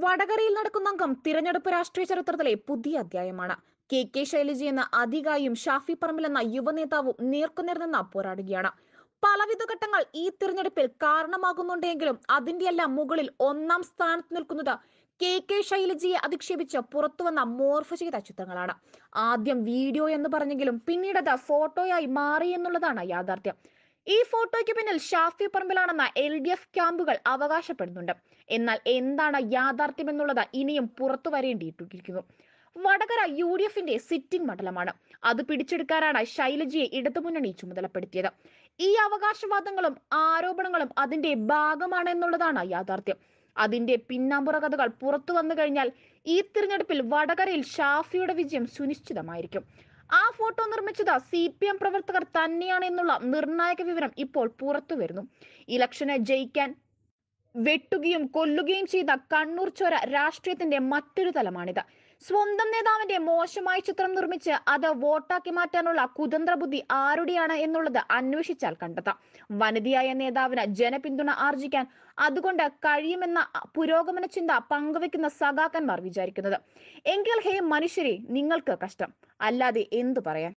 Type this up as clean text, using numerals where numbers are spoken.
വടകരയിൽ നടക്കുന്ന അംഗം തിരഞ്ഞെടുപ്പ് രാഷ്ട്രീയ ചരിത്രത്തിലെ പുതിയ അധ്യായമാണ്. കെ ശൈലജ എന്ന അധികായും ഷാഫി പറമ്പിൽ എന്ന യുവനേതാവും നേർക്കുനേർ നിന്ന് പോരാടുകയാണ്. പലവിധ ഘട്ടങ്ങൾ ഈ തിരഞ്ഞെടുപ്പിൽ കാരണമാകുന്നുണ്ടെങ്കിലും അതിന്റെയെല്ലാം മുകളിൽ ഒന്നാം സ്ഥാനത്ത് നിൽക്കുന്നത് കെ ശൈലജയെ അധിക്ഷേപിച്ച് പുറത്തുവന്ന മോർഫ് ചെയ്ത ചിത്രങ്ങളാണ്. ആദ്യം വീഡിയോ എന്ന് പറഞ്ഞെങ്കിലും പിന്നീട് അത് ഫോട്ടോയായി മാറി എന്നുള്ളതാണ് യാഥാർത്ഥ്യം. ഈ ഫോട്ടോയ്ക്ക് പിന്നിൽ ഷാഫി പറമ്പിലാണെന്ന LDF ക്യാമ്പുകൾ അവകാശപ്പെടുന്നുണ്ട്. എന്നാൽ എന്താണ് യാഥാർത്ഥ്യം എന്നുള്ളത് ഇനിയും പുറത്തു വരേണ്ടിയിരിക്കുന്നു. വടകര UDFന്റെ സിറ്റിംഗ് മണ്ഡലമാണ്. അത് പിടിച്ചെടുക്കാനാണ് ശൈലജയെ ഇടതുമുന്നണി ചുമതലപ്പെടുത്തിയത്. ഈ അവകാശവാദങ്ങളും ആരോപണങ്ങളും അതിന്റെ ഭാഗമാണ് എന്നുള്ളതാണ് യാഥാർത്ഥ്യം. അതിന്റെ പിന്നാമ്പുറ കഥകൾ പുറത്തു വന്നു കഴിഞ്ഞാൽ ഈ തിരഞ്ഞെടുപ്പിൽ വടകരയിൽ ഷാഫിയുടെ വിജയം സുനിശ്ചിതമായിരിക്കും. ആ ഫോട്ടോ നിർമ്മിച്ചത് CPM പ്രവർത്തകർ തന്നെയാണ് എന്നുള്ള നിർണായക വിവരം ഇപ്പോൾ പുറത്തു വരുന്നു. ഇലക്ഷന് ജയിക്കാൻ വെട്ടുകയും കൊല്ലുകയും ചെയ്ത കണ്ണൂർ ചോര രാഷ്ട്രീയത്തിന്റെ മറ്റൊരു തലമാണിത്. സ്വന്തം നേതാവിന്റെ മോശമായ ചിത്രം നിർമ്മിച്ച് അത് വോട്ടാക്കി മാറ്റാനുള്ള കുതന്ത്ര ബുദ്ധി ആരുടെയാണ് എന്നുള്ളത് അന്വേഷിച്ചാൽ കണ്ടെത്താം. വനിതയായ നേതാവിന് ജനപിന്തുണ ആർജിക്കാൻ അതുകൊണ്ട് കഴിയുമെന്ന പുരോഗമന ചിന്ത പങ്കുവെക്കുന്ന സഖാക്കന്മാർ വിചാരിക്കുന്നത്. എങ്കിൽ ഹേ മനുഷ്യരെ, നിങ്ങൾക്ക് കഷ്ടം, അല്ലാതെ എന്തു പറയാൻ.